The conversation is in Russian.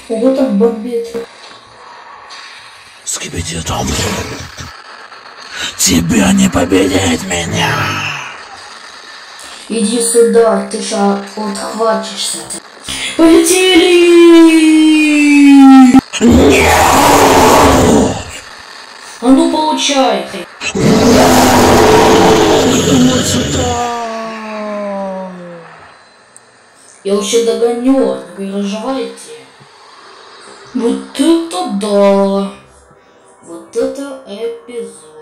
Ого, там бомбит. Скибиди Том. Тебя не победить меня. Иди сюда, ты же отхватишься. Полетели! Нет! А ну получай ты. Вот сюда. Я еще догоню, не переживайте. Вот это да! Вот это эпизод.